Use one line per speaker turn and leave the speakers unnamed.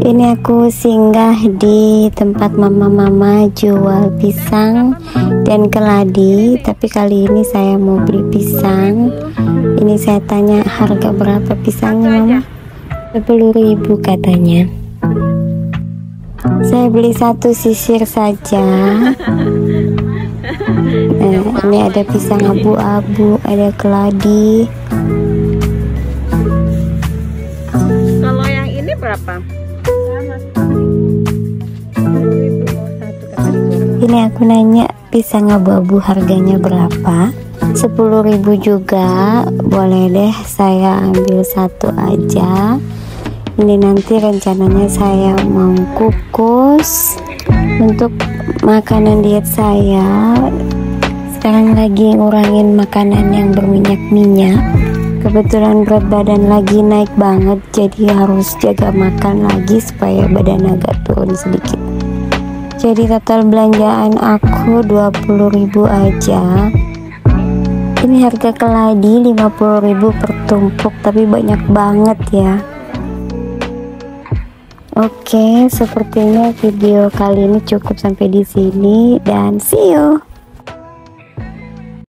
Ini aku singgah di tempat mama-mama jual pisang dan keladi, tapi kali ini saya mau beli pisang. Ini saya tanya harga berapa pisangnya, Mama? 10.000 katanya. Saya beli satu sisir saja. Nah, ini ada pisang abu-abu, ada keladi.
Kalau yang ini berapa?
Ini aku nanya pisang abu-abu harganya berapa? 10.000 juga. Boleh deh, saya ambil satu aja. Ini nanti rencananya saya mau kukus untuk makanan diet saya. Sekarang lagi ngurangin makanan yang berminyak-minyak. Kebetulan berat badan lagi naik banget, jadi harus jaga makan lagi supaya badan agak turun sedikit. Jadi total belanjaan aku 20.000 aja. Ini harga keladi 50.000 per tumpuk, tapi banyak banget ya. Oke, sepertinya video kali ini cukup sampai di sini dan see you.